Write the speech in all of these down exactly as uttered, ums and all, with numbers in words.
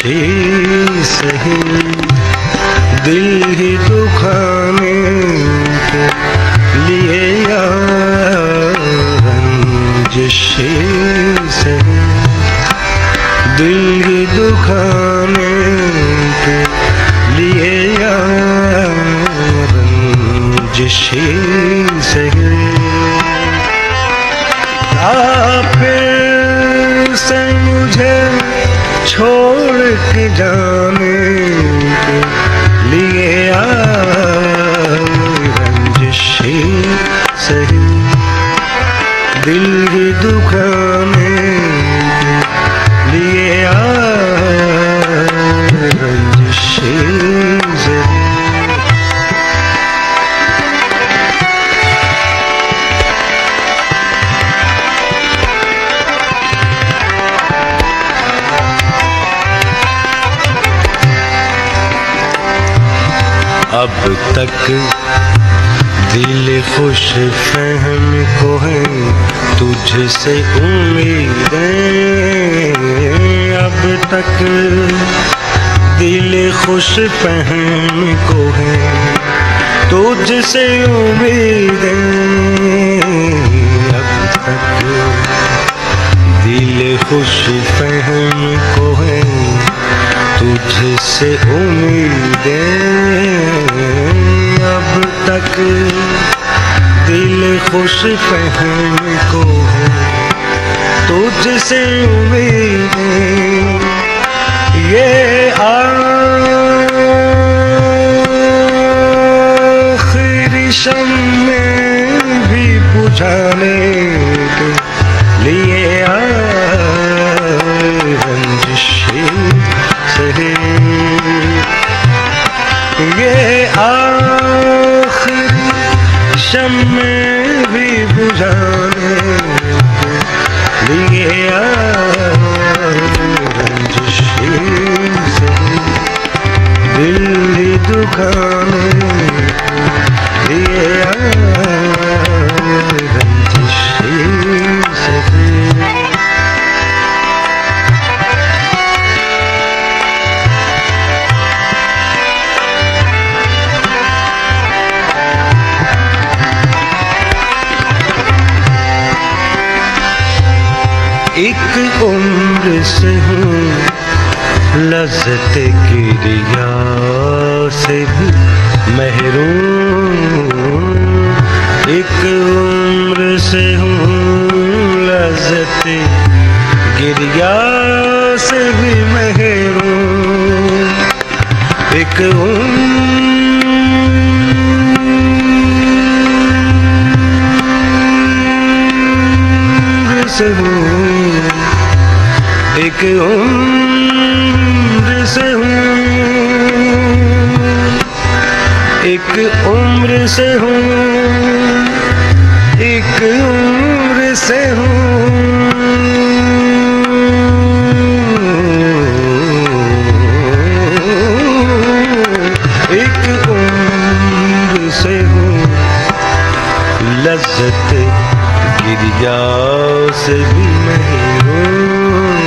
रंजिशी सही दिल ही दुखाने के लिए यार, रंजिशी सही दिल ही दुखाने के लिए यार, रंजिशी सही फिर से मुझे छोड़ के जाने के लिए आए, रंजिशी सही दिल ही दुखाने के लिए आए, रंजिशी सही। अब तक दिल खुश फहम को है तुझसे उम्मीदें, अब तक दिल खुश फहम को है तुझसे उम्मीदें, अब तक दिल खुश फहम को है तुझसे उम्मीदें, अब तक दिल खुश फहम को है तुझसे उम्मीदें, ये आखिरी शम्मे भी बुझाने के लिए आए, रंजिशी सही ये आखिरी शम्मे भी बुझाने के लिए आए, रंजिशी सही दिल ही दुखाने के लिए आए, रंजिशी सही। एक उम्र से हूँ लज़्ज़त गिरिया से भी महरूम, एक उम्र से हूँ लज़्ज़त गिरिया से भी महरूम, एक उम्र से हूँ, एक उम्र से हूँ, एक उम्र से हूँ, एक उम्र से हूँ, एक उम्र से हूँ लज़्ज़त गिरिया से भी महरूम,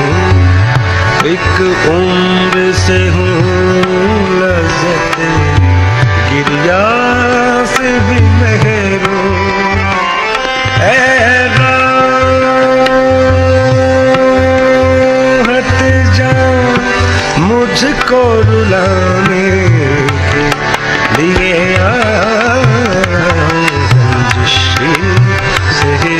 एक उम्र से हूँ लज़्ज़त गिरिया से भी महरूम, ऐ राहत जान मुझको रुलाने के लिए आए, रंजिशी सही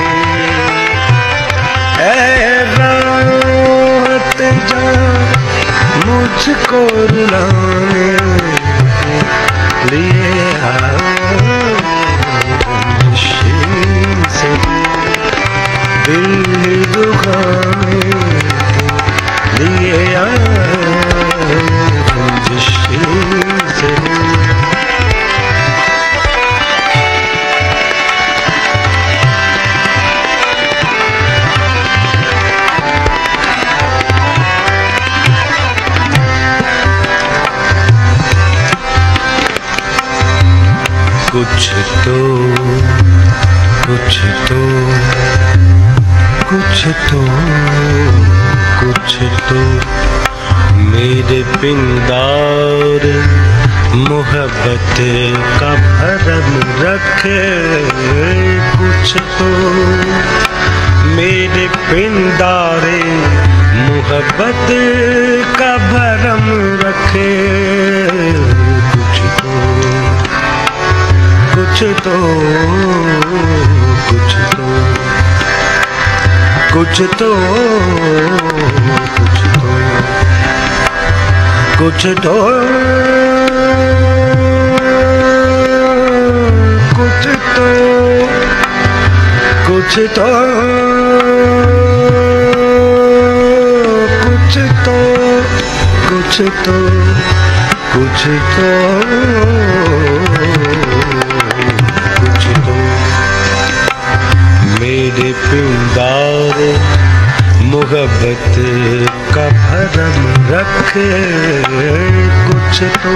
ऐ राहत जान मुझको रुलाने के लिए आए, रंजिशी सही दिल ही दुखाने के लिए आए, रंजिशी सही। कुछ तो कुछ तो कुछ तो कुछ तो मेरे पिंदार मोहब्बत का भरम रखे कुछ तो। मेरे पिंदारे मोहब्बत का भरम रखे कुछ तो, कुछ तो, कुछ तो, कुछ तो, कुछ तो, कुछ तो, कुछ तो, कुछ तो, कुछ तो, कुछ तो, कुछ तो, कुछ तो। मेरे पिंदार मोहब्बत का भरम रखे कुछ तो।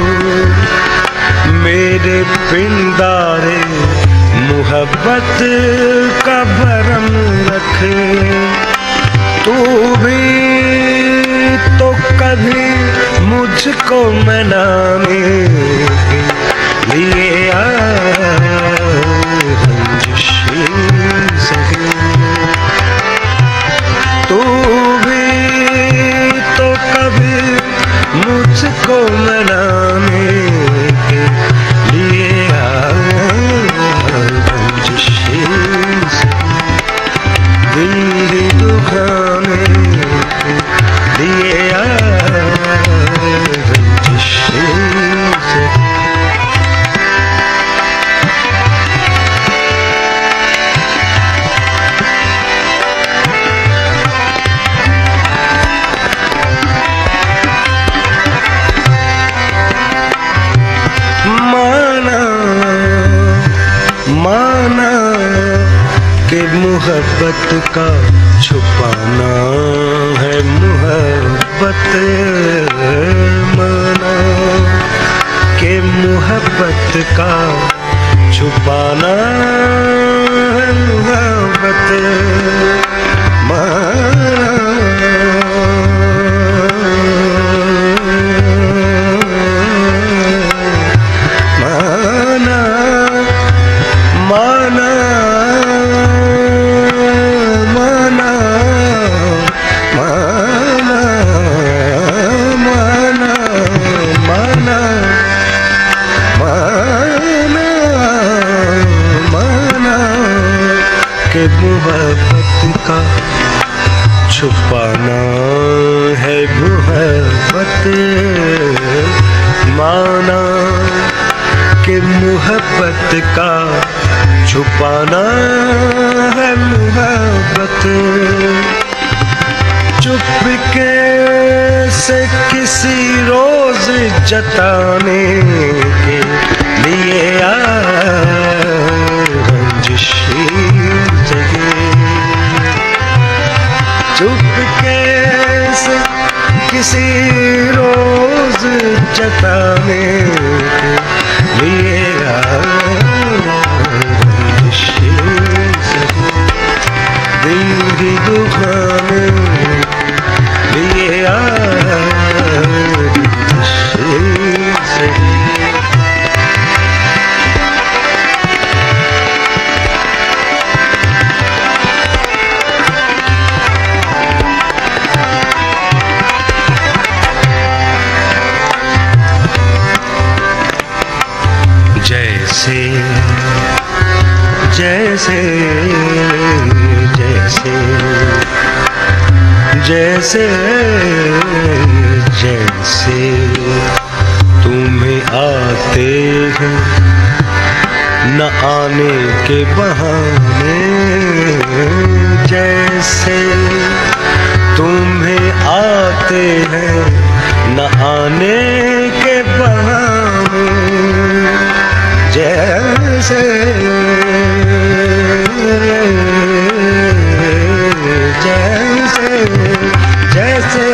मेरे पिंदारे मोहब्बत का भरम रखे। तू भी तो कभी मुझको मनाने के लिए आ रंजिशी सके। तू भी तो कभी मुझको मनाने के लिए आ रंजिशी सके। दिल दुखाने के लिए आ रंजिशी सके। माना कि मोहब्बत का छुपाना है मोहब्बत। माना कि मोहब्बत का छुपाना है मोहब्बत। माना माना माना माना माना माना माना माना कि मोहब्बत का छुपाना है मोहब्बत। माना कि मोहब्बत का छुपाना है मोहब्बत। चुपके से किसी रोज जताने के लिए आ रंजिशी जगे। चुपके से किसी रोज जताने के लिए आ रंजिशी सके। दिल दुखाने लिए आ रंजिशी सके। जैसे जैसे जैसे जैसे जैसे तुम्हें आते हैं न आने के बहाने। जैसे तुम्हें आते हैं न आने के बहाने। जैसे जैसे जैसे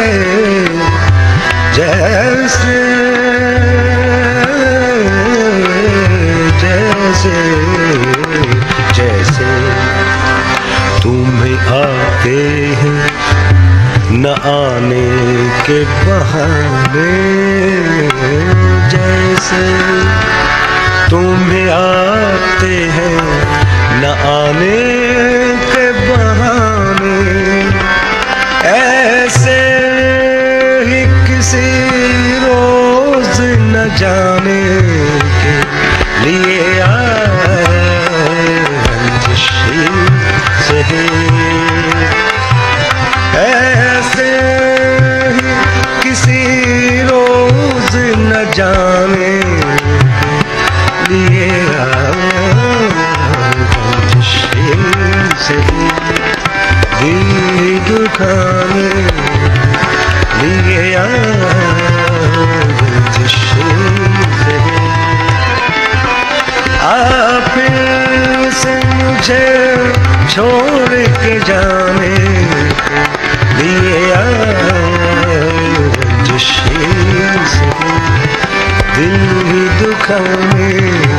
जैसे जैसे जैसे तुम्हें आते हैं न आने के के बहाने, जैसे तुम्हें आते हैं न आने के बहाने, ऐसे ही किसी रोज न जाने के लिए आए रंजिश से, ऐसे ही किसी रोज न जाने लिए रंजिश से दिल दुखाने लिए रंजिश से। आप फिर से मुझे छोड़ के जाने लिए रंजिश से दिल दुखाने